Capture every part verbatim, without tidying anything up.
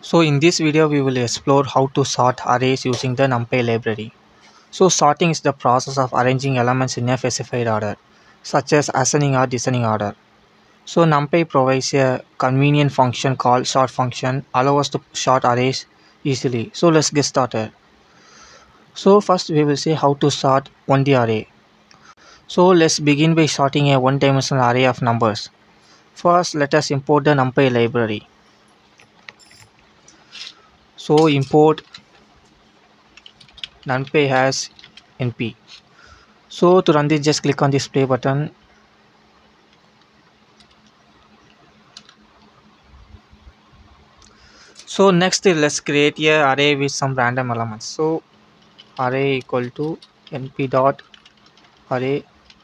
So in this video we will explore how to sort arrays using the Numpy library. So sorting is the process of arranging elements in a specified order, such as ascending or descending order. So Numpy provides a convenient function called sort function, allow us to sort arrays easily. So let's get started. So first we will see how to sort one D array. So let's begin by sorting a one-dimensional array of numbers. First let us import the Numpy library. So import Numpy has np. So to run this, just click on this play button. So next let's create a array with some random elements. So array equal to np dot array.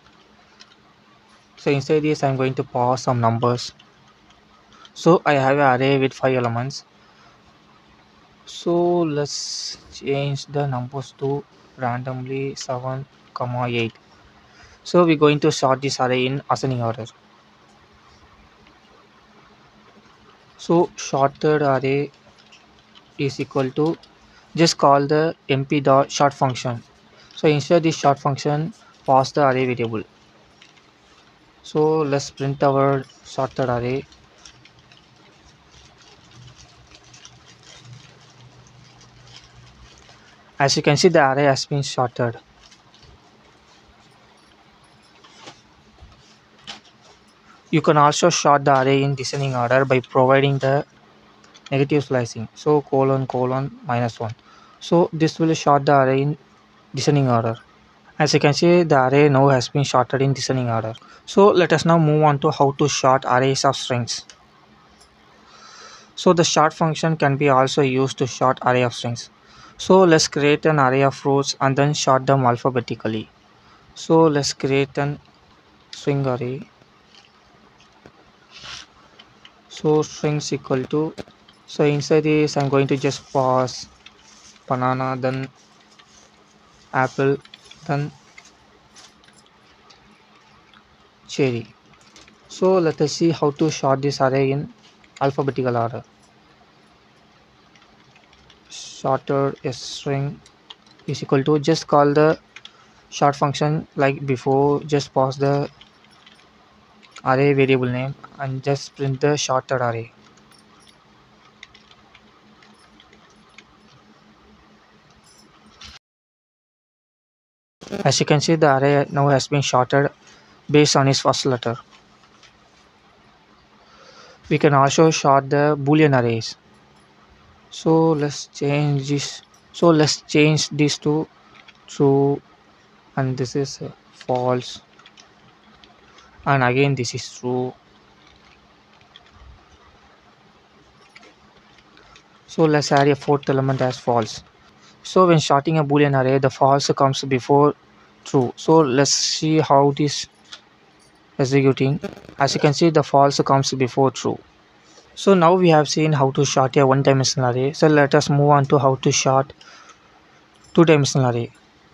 So inside this I'm going to pass some numbers. So I have an array with five elements. So let's change the numbers to randomly seven comma eight. So we're going to sort this array in ascending order. So sorted array is equal to, just call the np dot sort function. So inside this sort function pass the array variable. So let's print our sorted array. As you can see, the array has been sorted. You can also sort the array in descending order by providing the negative slicing. So colon colon minus one. So this will sort the array in descending order. As you can see, the array now has been sorted in descending order. So let us now move on to how to sort arrays of strings. So the sort function can be also used to sort array of strings. So let's create an array of rows and then sort them alphabetically. So let's create an string array. So strings equal to, so inside this I'm going to just pass banana, then apple, then cherry. So let us see how to sort this array in alphabetical order. Sorted a string is equal to, just call the sort function like before, just pass the array variable name and just print the sorted array. As you can see, the array now has been sorted based on its first letter. We can also sort the boolean arrays. So let's change this. So let's change this to true, and this is false, and again this is true. So let's add a fourth element as false. So when sorting a boolean array, the false comes before true. So let's see how this executing. As you can see, the false comes before true. So now we have seen how to sort a one-dimensional array. So let us move on to how to sort two-dimensional array.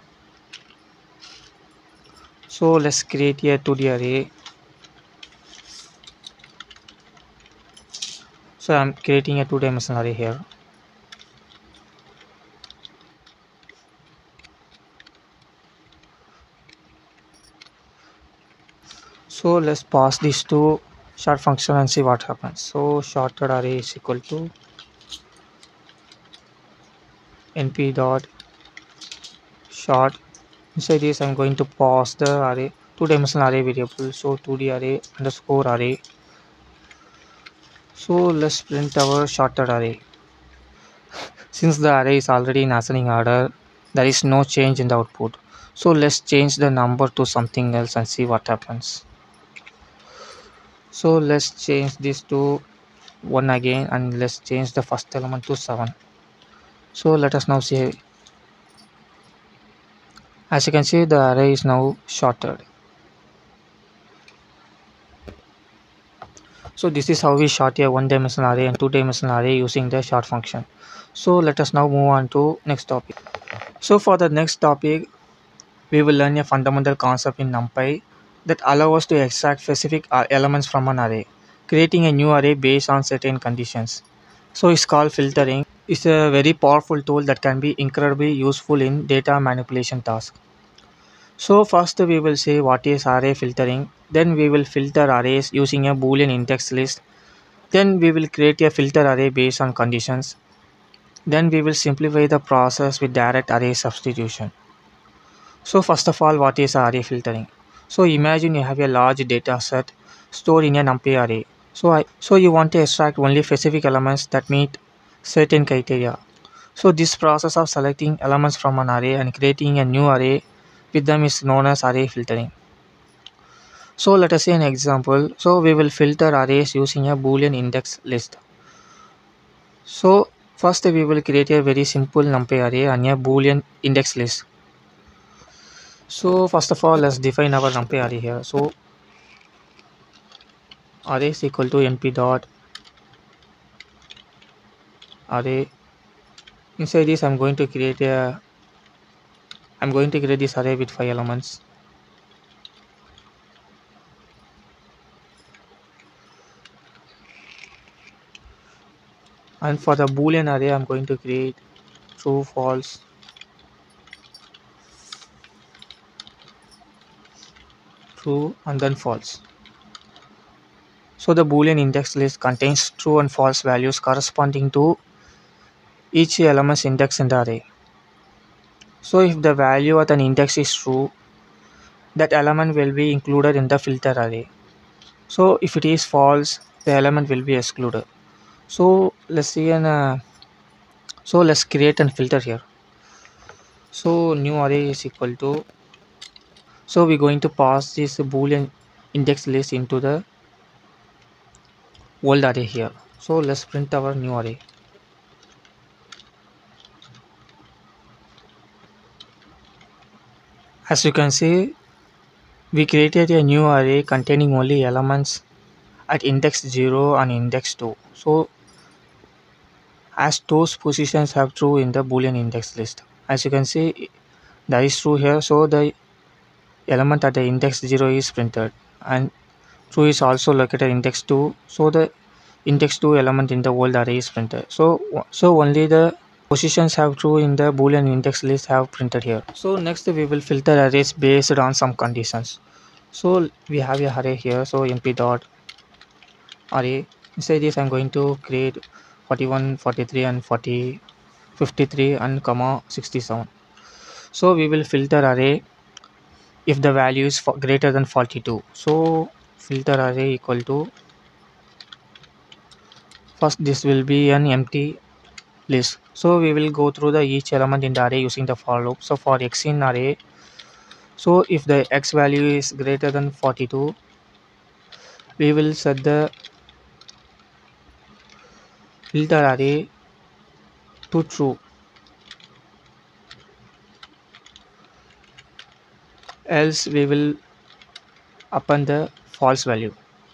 So let's create a two D array. So I'm creating a two-dimensional array here. So let's pass this to sort function and see what happens. So sorted array is equal to np dot sort. Inside this I'm going to pass the array two-dimensional array variable. So two D array underscore array. So let's print our sorted array. Since the array is already in ascending order, there is no change in the output. So let's change the number to something else and see what happens. So let's change this to one again, and let's change the first element to seven. So let us now see. As you can see, the array is now sorted. So this is how we sort a one-dimensional array and two-dimensional array using the sort function. So let us now move on to next topic. So for the next topic, we will learn a fundamental concept in Numpy that allows us to extract specific elements from an array, creating a new array based on certain conditions. So it's called filtering. It's a very powerful tool that can be incredibly useful in data manipulation tasks. So first we will say what is array filtering. Then we will filter arrays using a boolean index list. Then we will create a filter array based on conditions. Then we will simplify the process with direct array substitution. So first of all, what is array filtering? So imagine you have a large data set stored in a Numpy array. So I, so you want to extract only specific elements that meet certain criteria. So this process of selecting elements from an array and creating a new array with them is known as array filtering. So let us say an example. So we will filter arrays using a boolean index list. So first we will create a very simple numpy array and a boolean index list. So first of all, let's define our numpy array here. So array is equal to np dot array. Inside this, I'm going to create a I'm going to create this array with five elements. And for the boolean array, I'm going to create true, false, true, and then false. So the boolean index list contains true and false values corresponding to each element's index in the array. So if the value at an index is true, that element will be included in the filter array. So if it is false, the element will be excluded. So let's see an uh, so let's create and filter here. So new array is equal to, so we're going to pass this boolean index list into the old array here. So let's print our new array. As you can see, we created a new array containing only elements at index zero and index two. So as those positions have true in the boolean index list. As you can see, that is true here. So the element at the index zero is printed and true is also located at index two. So the index two element in the old array is printed. So so only the positions have true in the boolean index list have printed here. So next we will filter arrays based on some conditions. So we have a array here. So np dot array. Inside this, I'm going to create forty-one, forty-three, and forty, fifty-three, and comma sixty-seven. So we will filter array if the value is greater than forty-two. So filter array equal to, first this will be an empty list. So we will go through the each element in the array using the for loop. So for x in array, so if the x value is greater than forty-two, we will set the filter array to true, else we will append the false value.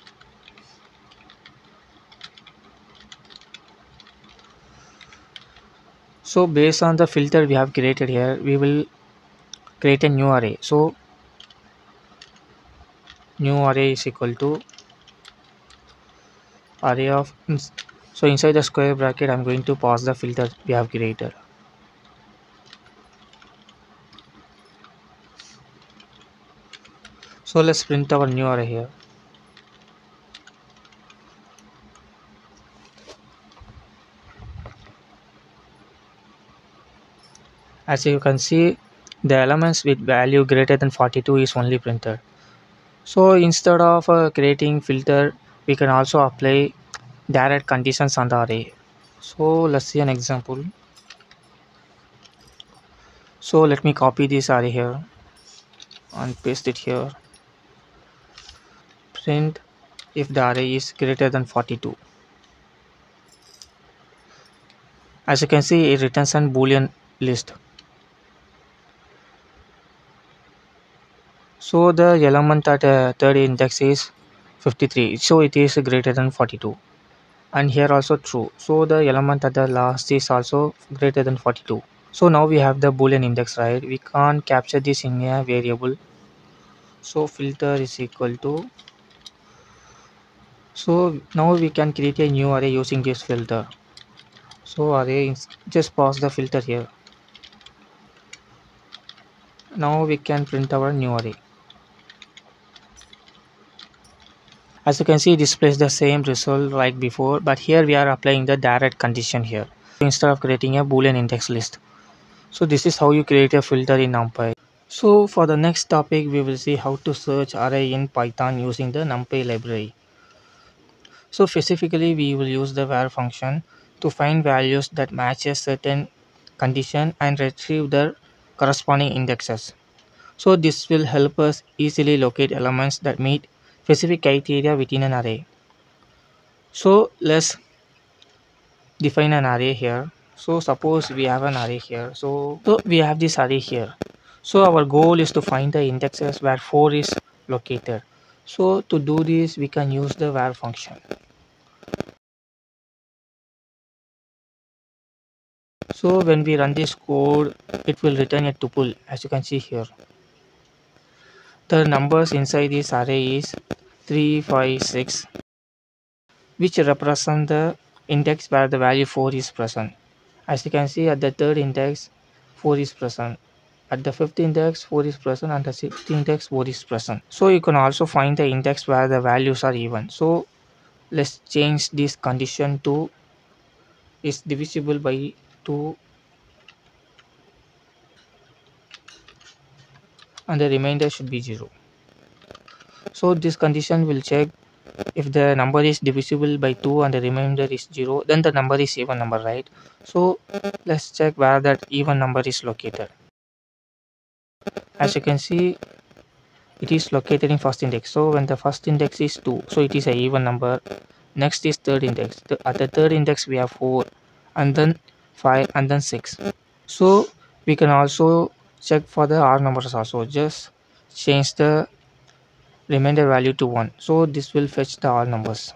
So based on the filter we have created here, we will create a new array. So new array is equal to array of, so inside the square bracket I'm going to pass the filter we have created. So let's print our new array here. As you can see, the elements with value greater than forty-two is only printed. So instead of uh, creating filter, we can also apply direct conditions on the array. So let's see an example. So let me copy this array here and paste it here. Print if the array is greater than forty-two. As you can see, it returns an boolean list. So the element at uh, third index is fifty-three, so it is greater than forty-two, and here also true. So the element at the last is also greater than forty-two. So now we have the boolean index, right? We can't capture this in a variable. So filter is equal to, so now we can create a new array using this filter. So array is just pause the filter here. Now we can print our new array. As you can see, it displays the same result like before, but here we are applying the direct condition here instead of creating a boolean index list. So this is how you create a filter in Numpy. So for the next topic, we will see how to search array in Python using the Numpy library. So specifically, we will use the var function to find values that match a certain condition and retrieve their corresponding indexes. So this will help us easily locate elements that meet specific criteria within an array. So let's define an array here. So suppose we have an array here. So, so we have this array here. So our goal is to find the indexes where four is located. So to do this, we can use the var function. So when we run this code, it will return a tuple as you can see here. The numbers inside this array is three, five, six, which represent the index where the value four is present. As you can see, at the third index, four is present. At the fifth index, four is present, and the sixth index, four is present. So you can also find the index where the values are even. So let's change this condition to is divisible by two, and the remainder should be zero. So this condition will check if the number is divisible by two and the remainder is zero, then the number is even number, right? So let's check where that even number is located. As you can see, it is located in first index. So when the first index is two, so it is a even number. Next is third index. The, at the third index we have four, and then five, and then six. So we can also check for the R numbers also. Just change the remainder value to one. So this will fetch the R numbers.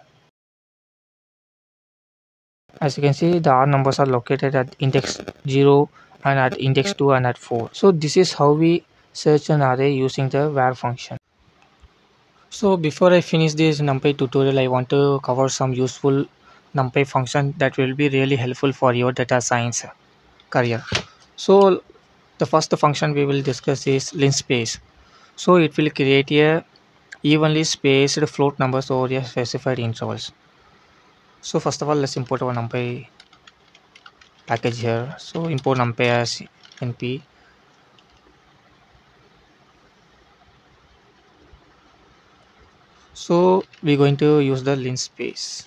As you can see, the R numbers are located at index zero and at index two and at four. So this is how we search an array using the var function. So before I finish this NumPy tutorial, I want to cover some useful NumPy function that will be really helpful for your data science career. So the first function we will discuss is linspace. So it will create a evenly spaced float numbers over a specified intervals. So first of all, let's import our NumPy package here. So import NumPy as np. So we're going to use the linspace.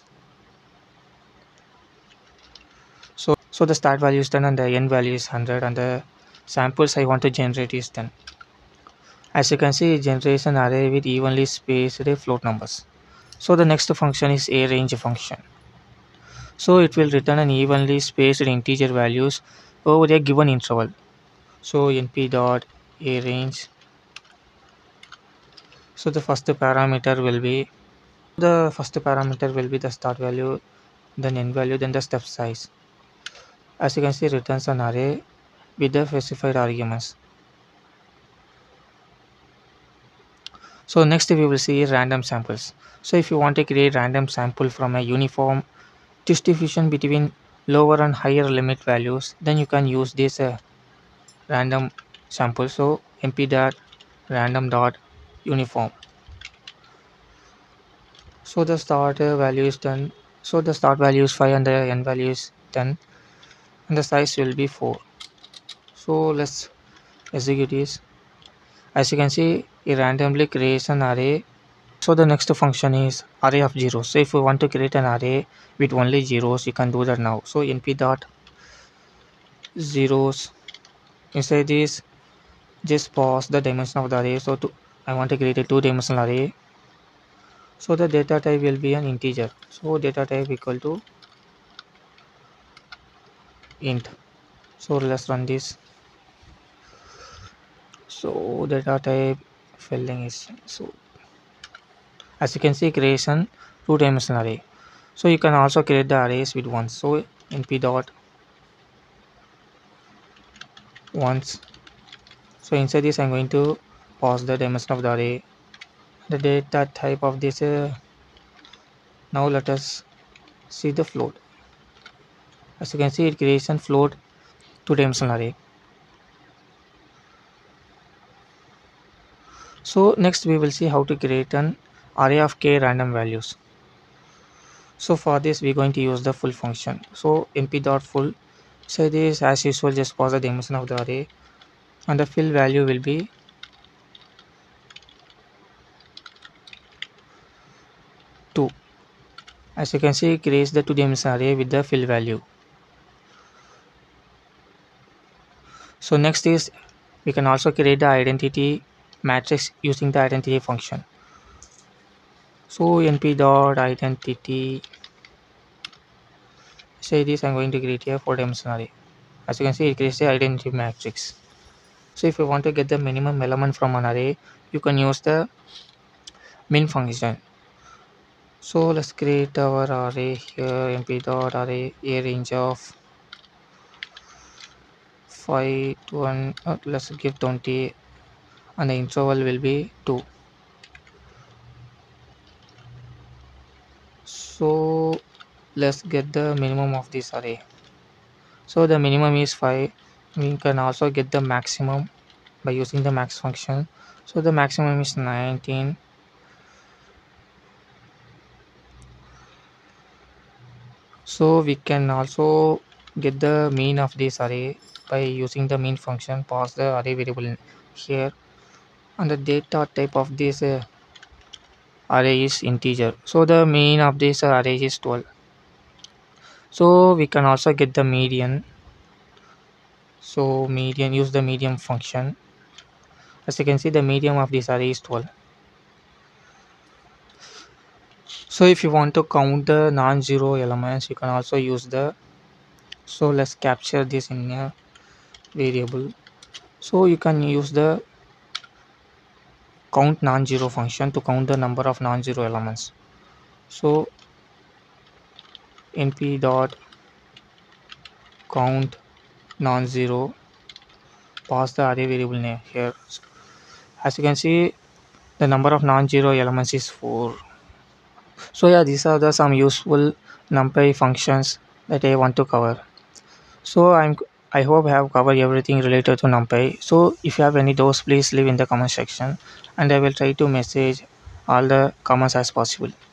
So, so the start value is ten and the end value is one hundred, and the samples I want to generate is ten. As you can see, it generates an array with evenly spaced float numbers. So the next function is arange function. So it will return an evenly spaced integer values over a given interval. So np dot arange. So the first parameter will be the first parameter will be the start value, then end value, then the step size. As you can see, returns an array with the specified arguments. So next we will see random samples. So if you want to create random sample from a uniform distribution between lower and higher limit values, then you can use this uh, random sample. So np dot random dot uniform. So the start uh, value is ten. So the start value is five and the end value is ten, and the size will be four. So let's execute this. As you can see, it randomly creates an array. So the next function is array of zeros. So if you want to create an array with only zeros, you can do that now. So np dot zeros. Inside this, just pause the dimension of the array. So to, I want to create a two dimensional array. So the data type will be an integer. So data type equal to int. So let's run this. So data type filling is so. As you can see, creation two dimensional array. So you can also create the arrays with ones. So np dot ones. So inside this, I'm going to pause the dimension of the array. The data type of this. Uh, now let us see the float. As you can see, it creates a float two dimensional array. So next we will see how to create an array of k random values. So for this we're going to use the full function. So np dot full, say this as usual, just pass the dimension of the array, and the fill value will be two. As you can see, it creates the two dimensional array with the fill value. So next is we can also create the identity matrix using the identity function. So np dot identity, say this I'm going to create a four dimensional array. As you can see, it creates the identity matrix. So if you want to get the minimum element from an array, you can use the min function. So let's create our array here, np dot array, a range of five to one, uh, let's give twenty, and the interval will be two. So let's get the minimum of this array. So the minimum is five. We can also get the maximum by using the max function. So the maximum is nineteen. So we can also get the mean of this array by using the mean function, pass the array variable here, and the data type of this uh, array is integer. So the mean of this uh, array is twelve. So we can also get the median. So median, use the median function. As you can see, the median of this array is twelve. So if you want to count the non-zero elements, you can also use the, so let's capture this in a variable. So you can use the count non-zero function to count the number of non-zero elements. So np dot count non-zero, pass the array variable name here. As you can see, the number of non-zero elements is four. So yeah, these are the some useful numpy functions that I want to cover. So i'm I hope I have covered everything related to numpy. So if you have any doubts, please leave in the comment section, and I will try to message all the comments as possible.